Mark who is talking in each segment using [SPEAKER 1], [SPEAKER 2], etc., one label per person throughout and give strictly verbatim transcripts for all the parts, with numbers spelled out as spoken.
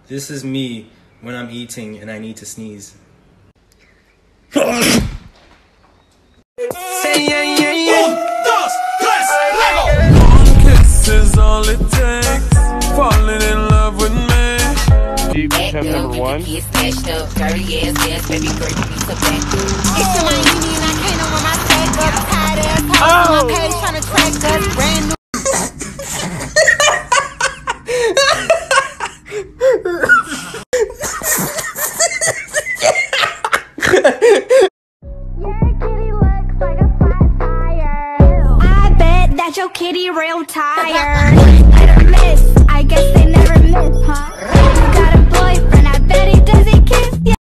[SPEAKER 1] This is me when I'm eating and I need to sneeze.
[SPEAKER 2] Is all it takes, falling in love with me. Tip number one.
[SPEAKER 3] Your kitty real tired. Hit or miss, I guess they never miss, huh? You got a boyfriend, I bet he does he kiss ya.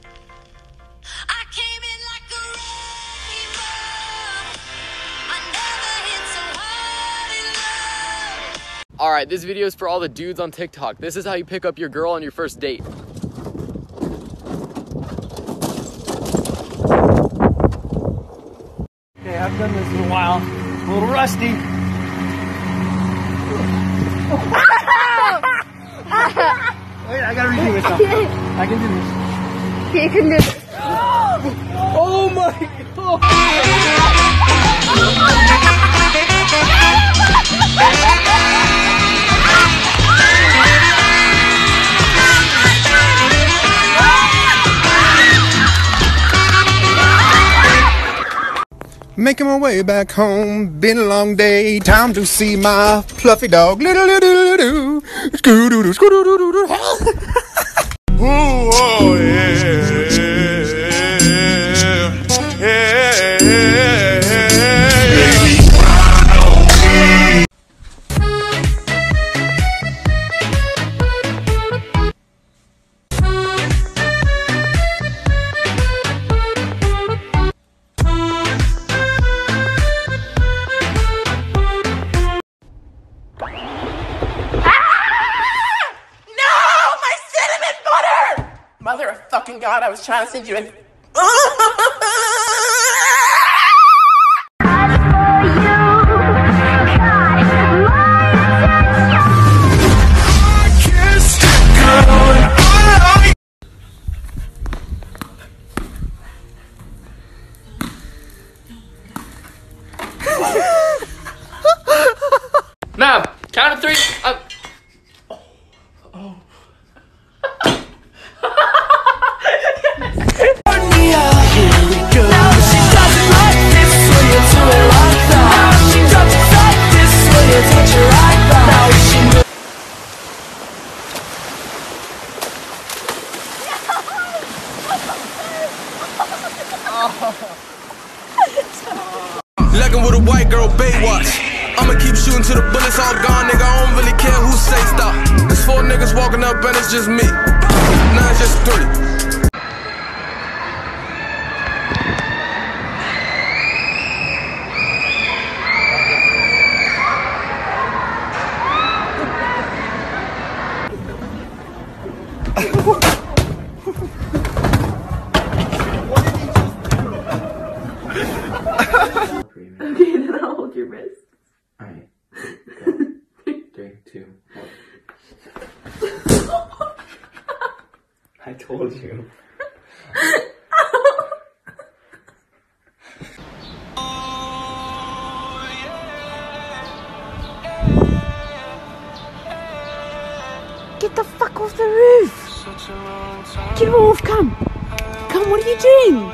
[SPEAKER 3] I came in like a rainbow. I never hit so hard in love.
[SPEAKER 4] Alright, this video is for all the dudes on TikTok. This is how you pick up your girl on your first date.
[SPEAKER 5] Okay, I've done this in a while. A little rusty. Wait, I gotta redo myself. I can do this.
[SPEAKER 3] You can do this.
[SPEAKER 5] Oh my god!
[SPEAKER 6] Making my way back home, been a long day, time to see my fluffy dog.
[SPEAKER 2] Oh yeah, yeah, yeah.
[SPEAKER 7] Mother of fucking God, I was trying to send you in.
[SPEAKER 4] Ma'am, count of three. Uh
[SPEAKER 2] Legging with a white girl, Baywatch. I'ma keep shooting till the bullets all gone, nigga. I don't really care who say stop. There's four niggas walking up and it's just me. Now it's just three.
[SPEAKER 7] Okay, then I'll hold your wrist.
[SPEAKER 1] Alright. Three, two, one. I told you.
[SPEAKER 7] Get the fuck off the roof! Get off, come! Come, what are you doing?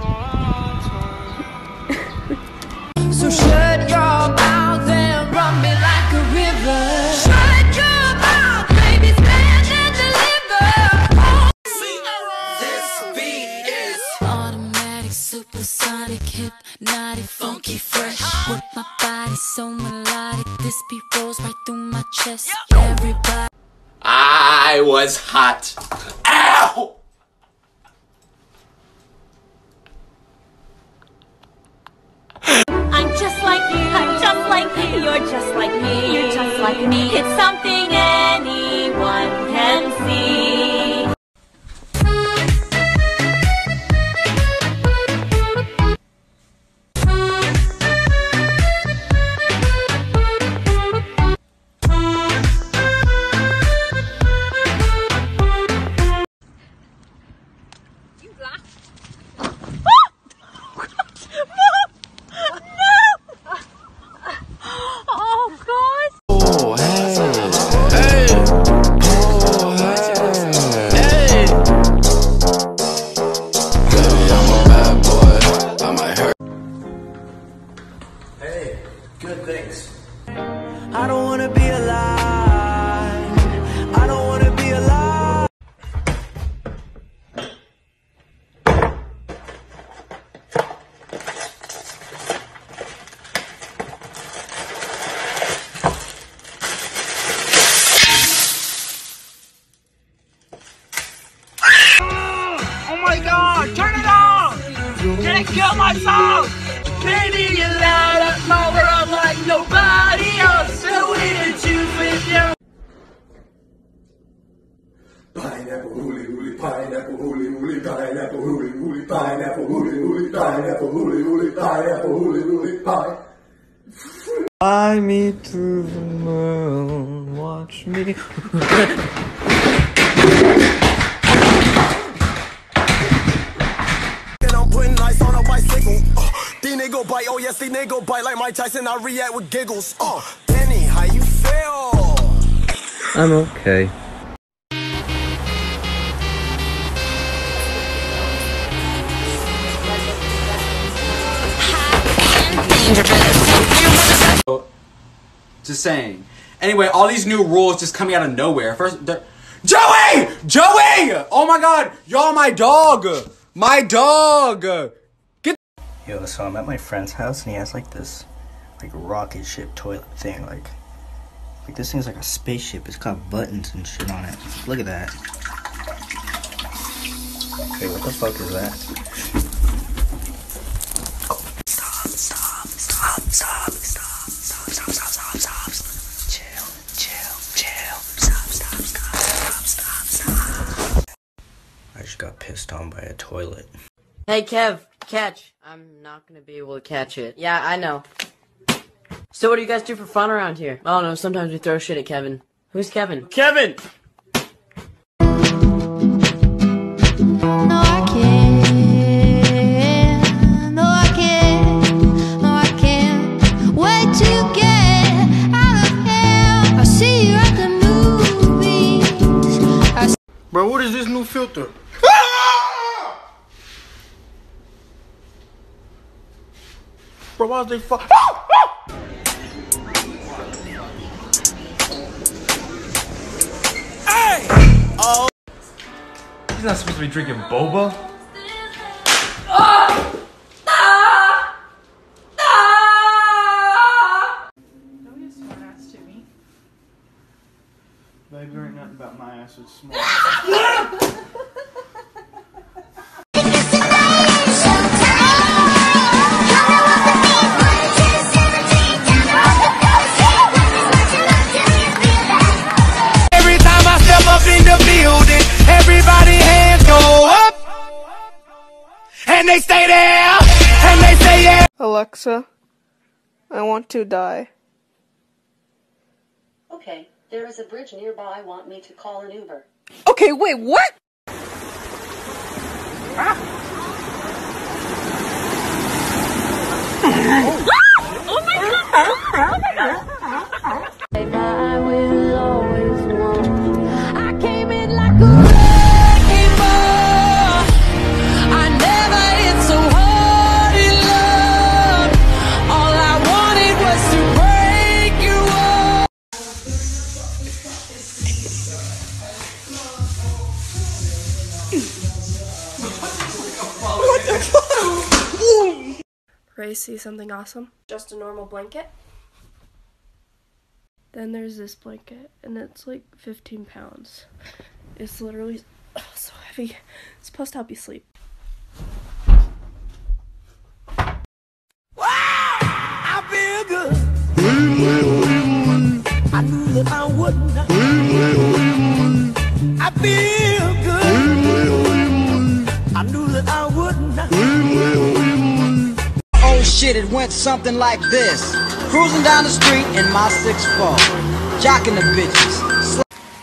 [SPEAKER 3] So shut your mouth and run me like a river. Shut your mouth, baby, stand and deliver. Oh. This beat is automatic, supersonic, hypnotic, funky, fresh. With my body so melodic, this beat rolls right through my chest. Everybody.
[SPEAKER 4] I was hot. Ow!
[SPEAKER 3] I'm just like you, I'm just like you, you're just like me, you're just like me. It's something anyone can see.
[SPEAKER 5] kill myself. Baby, you light up my world like nobody else. So we to choose with you.
[SPEAKER 6] Pineapple hooly hooly, pineapple hooly hooly, pineapple hooly hooly, pineapple hooly hooly, pineapple hooly hooly, pineapple hooly hooly, pie.
[SPEAKER 1] Fly me to the moon, watch me.
[SPEAKER 2] And I'm putting ice on a bicycle. Uh, these nigga bite, oh yes, these nigga bite like Mike Tyson. I react with giggles. Uh, Danny, how you feel?
[SPEAKER 1] I'm okay.
[SPEAKER 8] Just saying. Anyway, all these new rules just coming out of nowhere. First, Joey! Joey! Oh my god! Y'all, my dog! My dog! Get.
[SPEAKER 9] Yo, so I'm at my friend's house and he has like this, like rocket ship toilet thing. Like, like this thing's like a spaceship. It's got buttons and shit on it. Look at that. Okay, what the fuck is that? Stop! Stop! Stop! Stop! Stop! Stop, stop, stop, stop, stop, chill, chill, chill, stop, stop, stop, stop, stop, stop. I just got pissed on by a toilet.
[SPEAKER 10] Hey Kev, catch. I'm not gonna be able to catch it. Yeah, I know. So what do you guys do for fun around here? I don't know, sometimes we throw shit at Kevin. Who's Kevin?
[SPEAKER 5] Kevin!
[SPEAKER 3] No, I can't. No, I can't. No, I can't. Wait till you get out of here. I see you at the movies. I
[SPEAKER 6] Bro, what is this new filter? Bro, why is they fuck?
[SPEAKER 2] Hey! Oh.
[SPEAKER 1] He's not supposed to be drinking boba.
[SPEAKER 5] Baby, there ain't nothing about my ass that's small.
[SPEAKER 2] Every time I step up in the building, everybody hands go up. And they stay there. And they say yeah.
[SPEAKER 11] Alexa, I want to die.
[SPEAKER 12] Okay, there is a bridge nearby. Want me to call an Uber?
[SPEAKER 11] Okay, wait, what? Ah.
[SPEAKER 3] Oh my god! Oh my god! I will always want you. I came in like a wrecking ball. I never hit so hard in love. All I wanted was to break you off.
[SPEAKER 11] What the fuck? Ray, see something awesome? Just a normal blanket. Then there's this blanket, and it's like fifteen pounds. It's literally oh, so heavy. It's supposed to help you sleep.
[SPEAKER 2] I feel good. I knew that I wouldn't. I feel good. I knew that I wouldn't.
[SPEAKER 13] Oh shit, it went something like this. Cruising down the street in my six four, jocking the bitches. Sl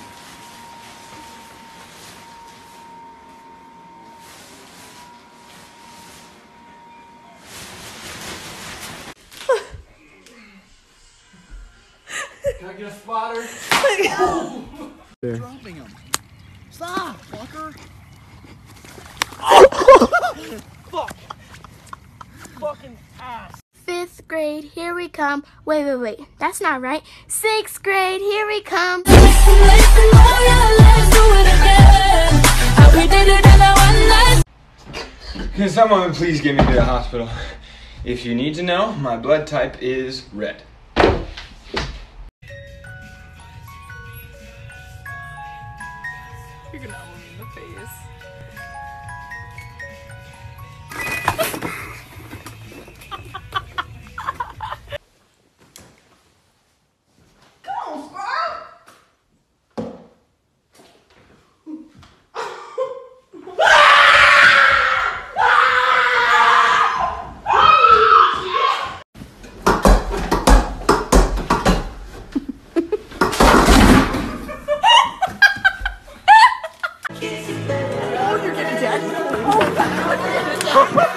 [SPEAKER 5] Can I get a spotter?
[SPEAKER 6] There.
[SPEAKER 5] Dropping him. Stop, fucker. Fuck. Fucking ass.
[SPEAKER 7] Fifth grade, here we come. Wait, wait, wait. That's not right. Sixth grade, here we come.
[SPEAKER 1] Can someone please get me to the hospital? If you need to know, my blood type is red.
[SPEAKER 11] You're gonna elbow me in the face.
[SPEAKER 14] Bye.